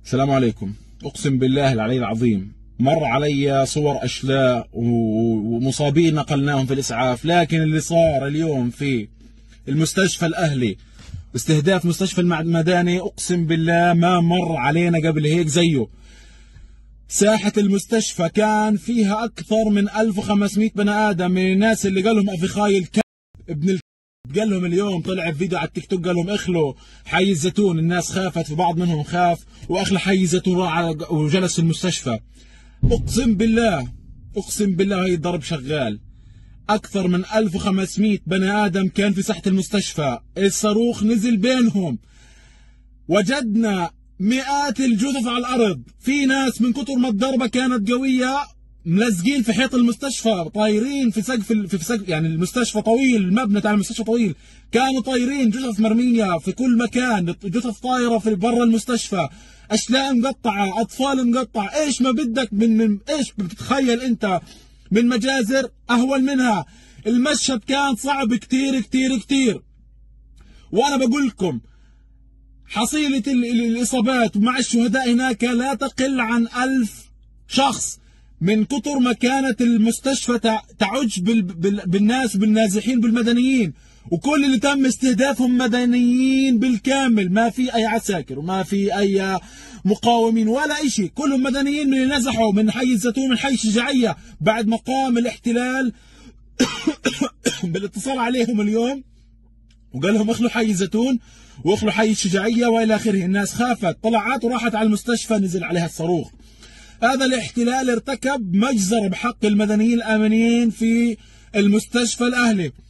السلام عليكم. أقسم بالله العلي العظيم مر علي صور أشلاء ومصابين نقلناهم في الإسعاف، لكن اللي صار اليوم في المستشفى الأهلي استهداف مستشفى المدني أقسم بالله ما مر علينا قبل هيك زيه. ساحة المستشفى كان فيها أكثر من 1500 بني آدم من الناس اللي قالهم أفخاي الكلب ابن الكلب. قال لهم اليوم طلع في فيديو على التيك توك قال لهم اخلوا حي الزيتون. الناس خافت، في بعض منهم خاف واخلى حي الزيتون راح وجلس في المستشفى. اقسم بالله هي الضرب شغال. اكثر من 1500 بني ادم كان في ساحة المستشفى، الصاروخ نزل بينهم. وجدنا مئات الجثث على الارض، في ناس من كثر ما الضربة كانت قوية ملزقين في حيط المستشفى، طايرين في سقف يعني المستشفى طويل، المبنى تاع المستشفى طويل، كانوا طايرين، جثث مرمية في كل مكان، جثث طايرة في برا المستشفى، اشلاء مقطعة، اطفال مقطع. ايش ما بدك من ايش بتتخيل انت من مجازر اهون منها. المشهد كان صعب كتير كتير كتير. وانا بقول لكم حصيلة الاصابات مع الشهداء هناك لا تقل عن 1000 شخص، من كتر ما كانت المستشفى تعج بالناس بالنازحين بالمدنيين، وكل اللي تم استهدافهم مدنيين بالكامل، ما في اي عساكر وما في اي مقاومين ولا شيء، كلهم مدنيين من اللي نزحوا من حي الزيتون من حي الشجاعية بعد ما قام الاحتلال بالاتصال عليهم اليوم وقال لهم اخلوا حي الزيتون واخلوا حي الشجاعية والى اخره. الناس خافت، طلعت وراحت على المستشفى نزل عليها الصاروخ. هذا الاحتلال ارتكب مجزرة بحق المدنيين الآمنين في المستشفى الأهلي.